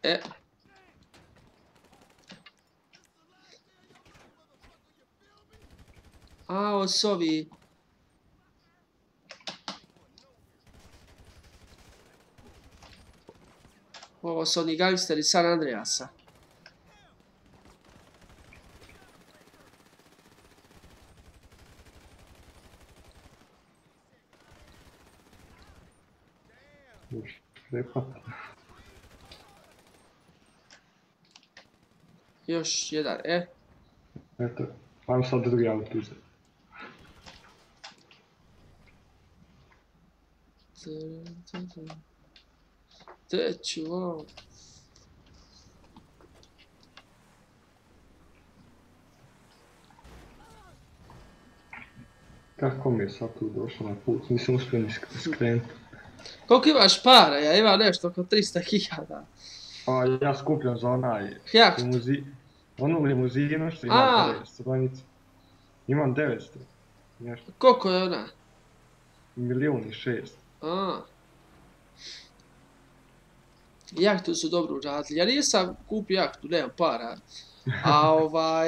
E. A, ovo su ovi... Ovo su oni gangsteri San Andreasa. Još jedan, e. Eto, ajmo sad drugi auto uzeti. Treću, ovo. Kako mi je sad tu došao na put? Nisam uspio ni skrenuti. Koliko imaš para? Ja imam nešto oko 300.000. A ja skupljam za onaj... Jahtu. Onu limuzinu što ima 900 stranica. Imam 900. Nešto. Koliko je ona? 1.600.000. A. Jahtu su dobro uradili. Ja nisam kupio jahtu, nemam para. A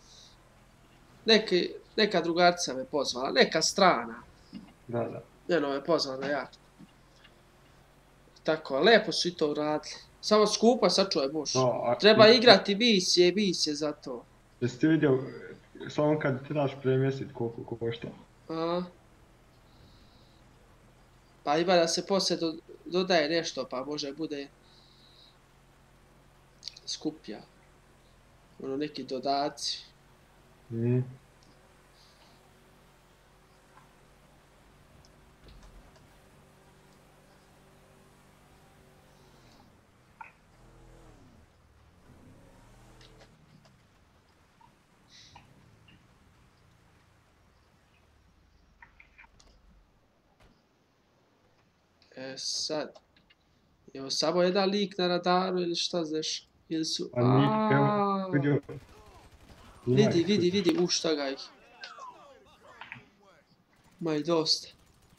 neka drugarica me pozvala, neka strana. Da. Njeno me pozvala na jahtu. Tako, lepo su i to uradili. Samo skupa, sačuvaj Bož. Treba igrati misije za to. Jesi ti vidio, samo kad trebaš premjestiti koliko košta? Pa ima da se poslije dodaje nešto, pa može bude skuplja. Ono, neki dodaci. Sad, evo samo jedan lik na radaru ili šta znaš, ili su... Vidi, šta ga ih. Ma i dosta.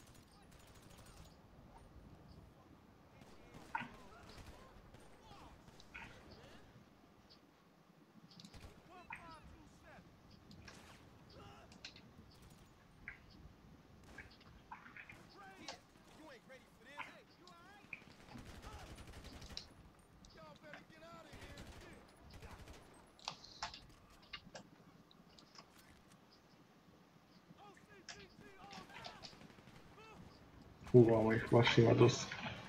Uvamo ih, baš ima dosta.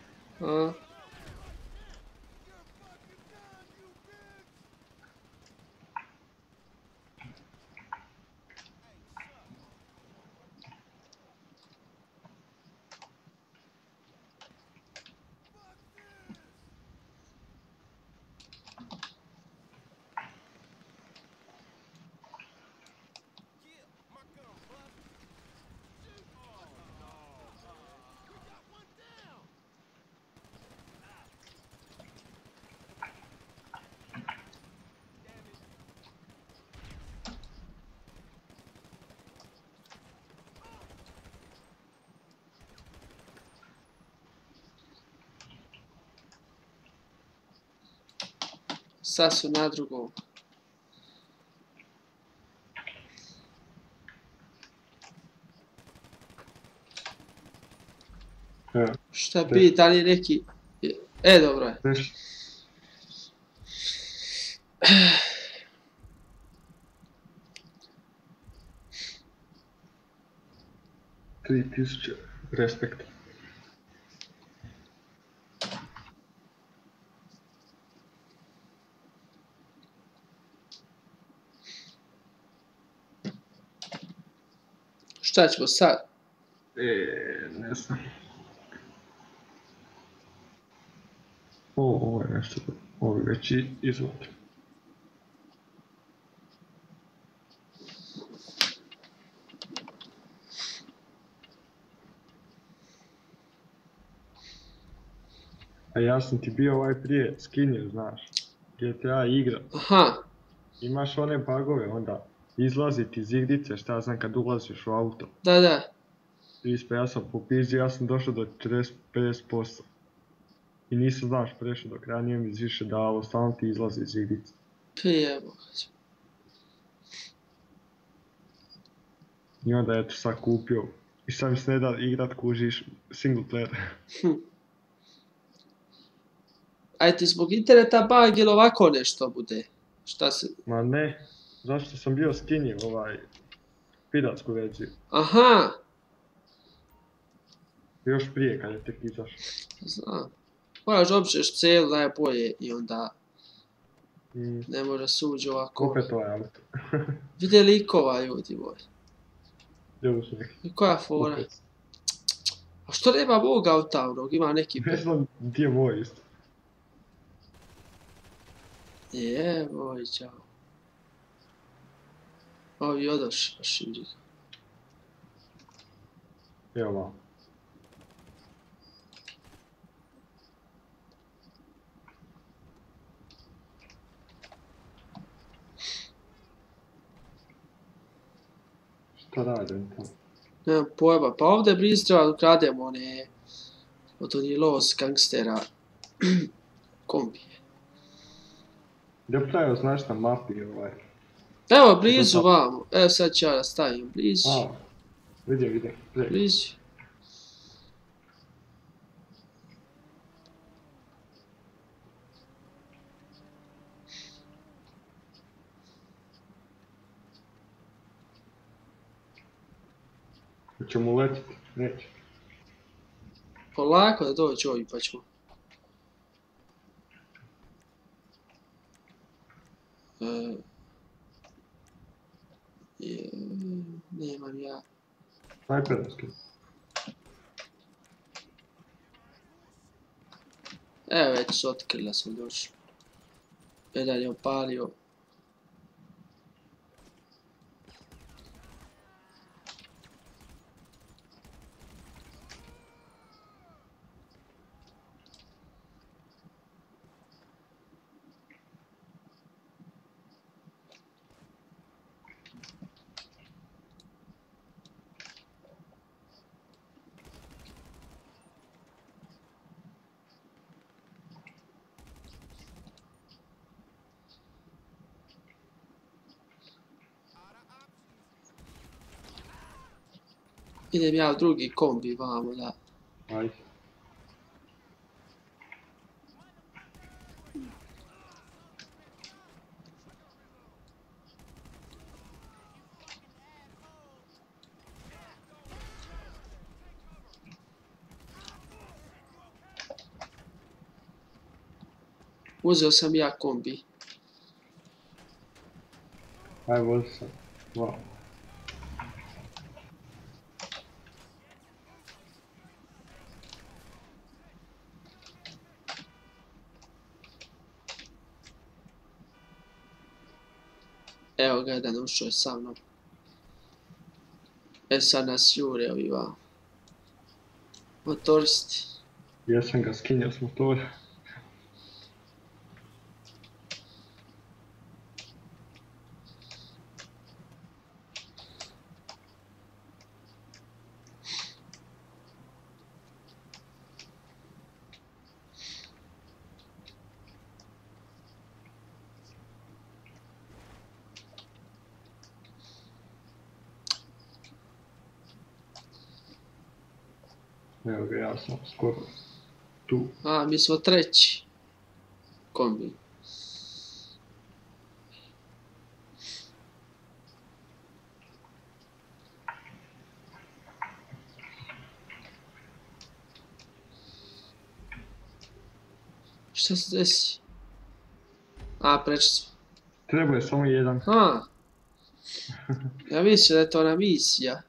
Sad su na drugom. Šta bi, da li je neki... dobro je. $3,000, respekt. Šta ćemo sad? Ne znam. Ovo je nešto, ovo je već izvod. A ja sam ti bio prije skinio, znaš, GTA igra. Aha. Imaš one bugove, onda izlaziti iz igrice, šta znam, kad ulaziš u auto. Da. Ja sam popizio, ja sam došao do 40-50%. I nisam znaš prešao do kraja, nije mi više dalo, stalno ti izlazi iz igrice. Prijemo. I onda eto sad kupio. I sad mi se ne da igrat kužiš single player. Aj ti zbog interneta bug ili ovako nešto bude? Šta se... Ma ne, zašto sam bio skinio piratsku verziju. Aha! Još prije kad je tek izašao. Znam. Moraš obišeš cijelu najbolje i onda... Ne može suđi ovako. Opet ovaj auto. Vide likova ljudi moji. Gdje su neki? Koja fora? A što nema mog auta onog? Ima neki... Ne znam gdje je moj isto. Moj čao. Ovi odoš, širi. Evo malo. Šta radim tamo? Nemam pojma, pa ovdje blizu treba da ukrademo one... od onih los gangstera... kombije. Gdje pravio znaš na mapi Evo blizu vamo, evo sad ću ja da stavim blizu. Vidim, Blizu. Hoćemo letiti? Neće. Polako da dođe ovi pa ćemo. Nemam ja. Snajperski. Evo već su otkrila sam došao. Pedal je opalio. Idem ja u drugi kombi vamo da... Ajde. Uzeo sam ja kombi. Aj, vozi sam. Wow. Evo ga, jedan ušao je sa mnom. Sad nas jure ovi vamo. Motoristi. Ja sam ga skinio s motora. Evo ga, ja sam skoro tu. A, mi smo treći kombi. Šta se desi? A, preći smo. Treba je samo jedan. Ja mislim da je to ona misija.